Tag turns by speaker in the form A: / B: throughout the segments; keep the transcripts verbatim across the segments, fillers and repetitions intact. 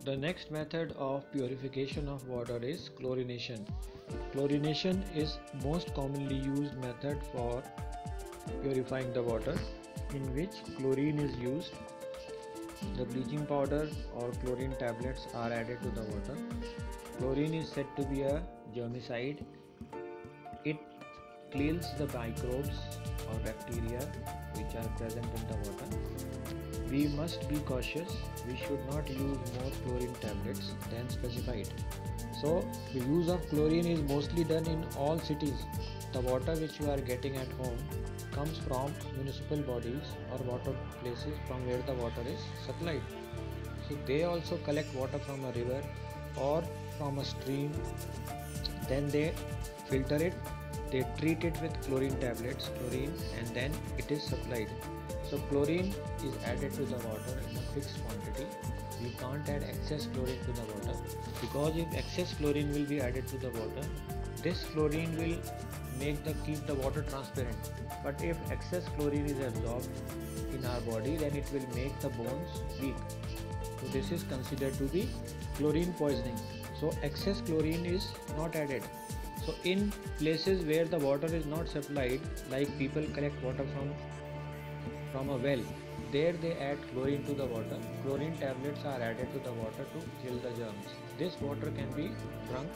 A: The next method of purification of water is chlorination. Chlorination is most commonly used method for purifying the water, in which chlorine is used. The bleaching powder or chlorine tablets are added to the water. Chlorine is said to be a germicide. It kills the microbes or bacteria which are present in the water. We must be cautious. We should not use more chlorine tablets than specified. So the use of chlorine is mostly done in all cities. The water which you are getting at home comes from municipal bodies or water places from where the water is supplied. So they also collect water from a river or from a stream. Then they filter it, they treat it with chlorine tablets, chlorine, and then it is supplied. So chlorine is added to the water in a fixed quantity. We can't add excess chlorine to the water, because if excess chlorine will be added to the water, this chlorine will make the keep the water transparent. But if excess chlorine is absorbed in our body, then it will make the bones weak. So this is considered to be chlorine poisoning. So excess chlorine is not added. So in places where the water is not supplied, like people collect water from from a well, there they add chlorine to the water. Chlorine tablets are added to the water to kill the germs. This water can be drunk,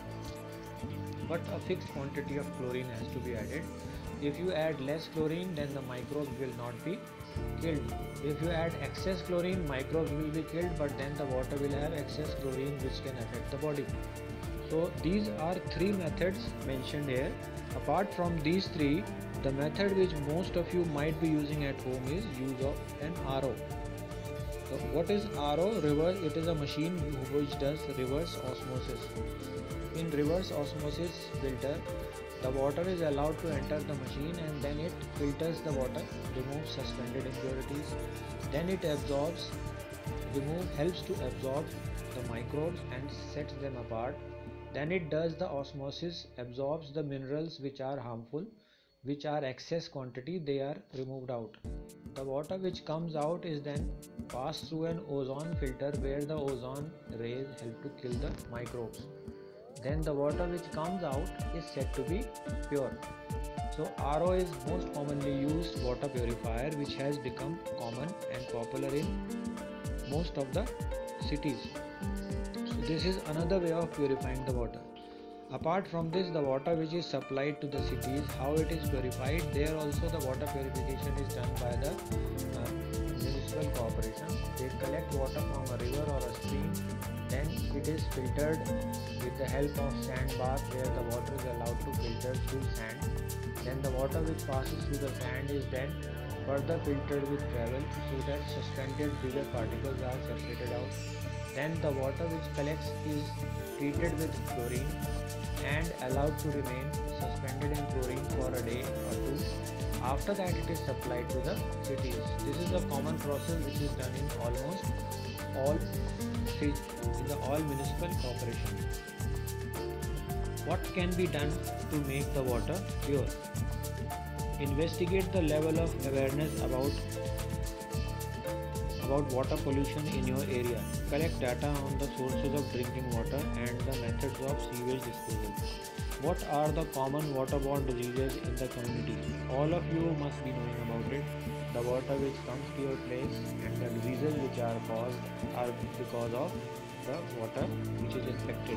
A: but a fixed quantity of chlorine has to be added. If you add less chlorine, then the microbes will not be killed. If you add excess chlorine, microbes will be killed, but then the water will have excess chlorine which can affect the body. So these are three methods mentioned here. Apart from these three, the method which most of you might be using at home is use of an R O. So what is R O? Reverse, it is a machine which does reverse osmosis. In reverse osmosis filter, the water is allowed to enter the machine, and then it filters the water, removes suspended impurities, then it absorbs, remove, helps to absorb the microbes and sets them apart. Then it does the osmosis, absorbs the minerals which are harmful, which are excess quantity, they are removed out. The water which comes out is then passed through an ozone filter, where the ozone rays help to kill the microbes. Then the water which comes out is said to be pure. So R O is most commonly used water purifier which has become common and popular in most of the cities. So this is another way of purifying the water. Apart from this, the water which is supplied to the cities, how it is purified, there also the water purification is done by the uh, municipal corporation. They collect water from a river or a stream, then it is filtered with the help of sand bath, where the water is allowed to filter through sand. Then the water which passes through the sand is then further filtered with gravel, so that suspended bigger particles are separated out. Then the water which collects is treated with chlorine and allowed to remain suspended in chlorine for a day or two. After that, it is supplied to the cities. This is a common process which is done in almost all in the all municipal corporations. What can be done to make the water pure? Investigate the level of awareness about about water pollution in your area. Collect data on the sources of drinking water and the methods of sewage disposal. What are the common waterborne diseases in the community? All of you must be knowing about it. The water which comes to your place and the diseases which are caused are because of the water which is infected.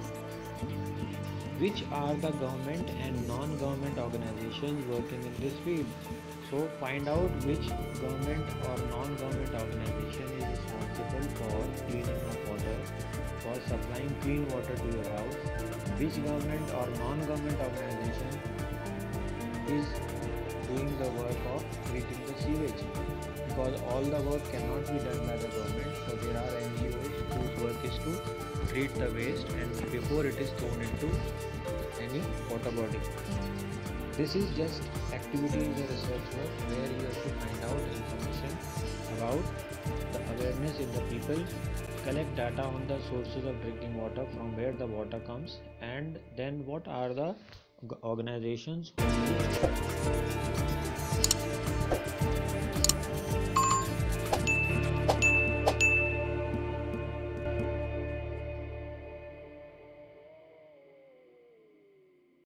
A: Which are the government and non-government organizations working in this field? So find out which government or non-government organization is responsible for cleaning of water, for supplying clean water to your house, which government or non-government organization is doing the work of treating the sewage, because all the work cannot be done by the government. So there are N G Os whose work is to treat the waste and before it is thrown into any water body. This is just activity in the research work, where you have to find out information about the awareness in the people, collect data on the sources of drinking water, from where the water comes, and then what are the organizations who